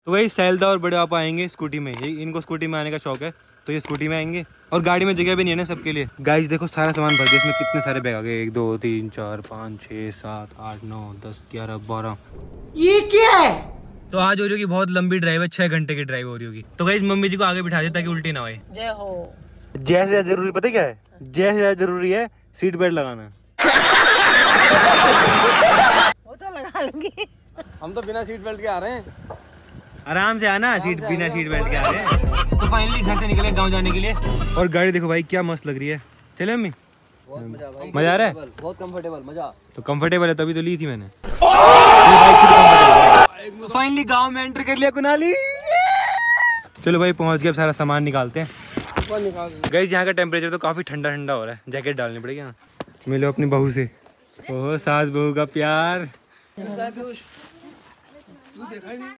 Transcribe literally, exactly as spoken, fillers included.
तो वही सैलदा और बड़े पापा आएंगे स्कूटी में, ये इनको स्कूटी में आने का शौक है तो ये स्कूटी में आएंगे। और गाड़ी में जगह भी नहीं है ना सबके लिए। गाइस देखो सारा सामान भर गया, इसमें कितने सारे बैग आ गए, एक दो तीन चार पाँच छः सात आठ नौ दस ग्यारह बारह। ये क्या है? तो आज हो रही होगी बहुत लंबी ड्राइव है, छह घंटे की ड्राइव हो रही होगी। तो गाइस मम्मी जी को आगे बिठा दे ताकि उल्टी ना आए। जय हो। जैसे ज्यादा जरूरी पता क्या है, जैसे ज्यादा जरूरी है सीट बेल्ट लगाना। वो तो लगा लूंगी। हम तो बिना सीट बेल्ट के आ रहे हैं। आराम से आना, सीट बिना सीट बेल्ट के आ रहे हैं। तो फाइनली घर से निकले गांव जाने के लिए। और गाड़ी देखो भाई क्या मस्त लग रही है। चले अम्मी, बहुत मजा भाई, मजा आ रहा है, बहुत कंफर्टेबल मजा। तो कंफर्टेबल है तभी तो ली थी मैंने। फाइनली गांव में एंटर कर लिया कुनाली। चलो भाई पहुंच गए, अब सारा सामान निकालते हैं। गाइस यहाँ का टेम्परेचर तो काफी ठंडा ठंडा हो रहा है, जैकेट डालनी पड़ेगी ना। मिलो अपनी बहू से। ओह सास बहू का प्यार।